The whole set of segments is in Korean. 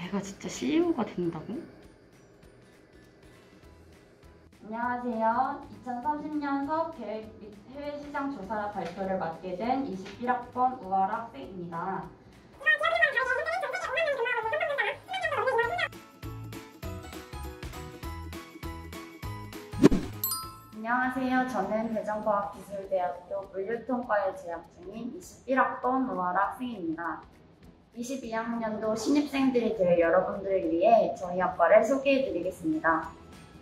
내가 진짜 CEO가 된다고? 안녕하세요. 2030년 사업계획 및 해외시장 조사 발표를 맡게 된 21학번 우아라 학생입니다. 안녕하세요. 저는 대전과학기술대학교 물류통과에 재학 중인 21학번 우아라 학생입니다. 22학년도 신입생들이 될 여러분들을 위해 저희 학과를 소개해드리겠습니다.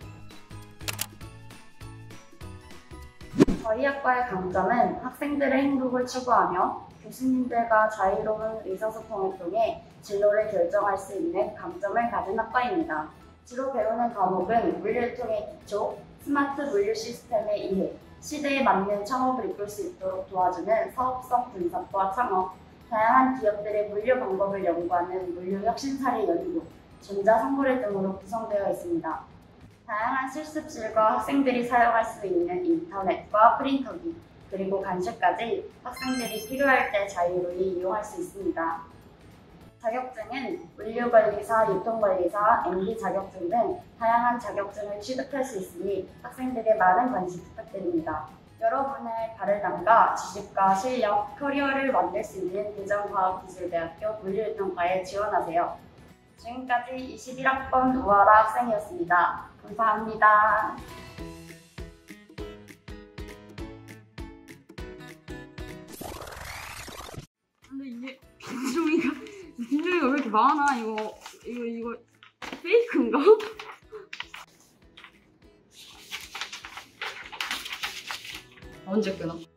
저희 학과의 강점은 학생들의 행복을 추구하며 교수님들과 자유로운 의사소통을 통해 진로를 결정할 수 있는 강점을 가진 학과입니다. 주로 배우는 과목은 물류통의 기초, 스마트 물류 시스템의 이해, 시대에 맞는 창업을 이끌 수 있도록 도와주는 사업성 분석과 창업, 다양한 기업들의 물류 방법을 연구하는 물류 혁신사례 연구, 전자상거래 등으로 구성되어 있습니다. 다양한 실습실과 학생들이 사용할 수 있는 인터넷과 프린터기, 그리고 간식까지 학생들이 필요할 때 자유로이 이용할 수 있습니다. 자격증은 물류관리사, 유통관리사, MD 자격증 등 다양한 자격증을 취득할 수 있으니 학생들의 많은 관심 부탁드립니다. 여러분의 발을 담가 지식과 실력, 커리어를 만들 수 있는 대전과학기술대학교 물류유통과에 지원하세요. 지금까지 21학번 우아라 학생이었습니다. 감사합니다. 근데 이게 김종이가 왜 이렇게 많아? 이거 페이크인가? 언제 끊어?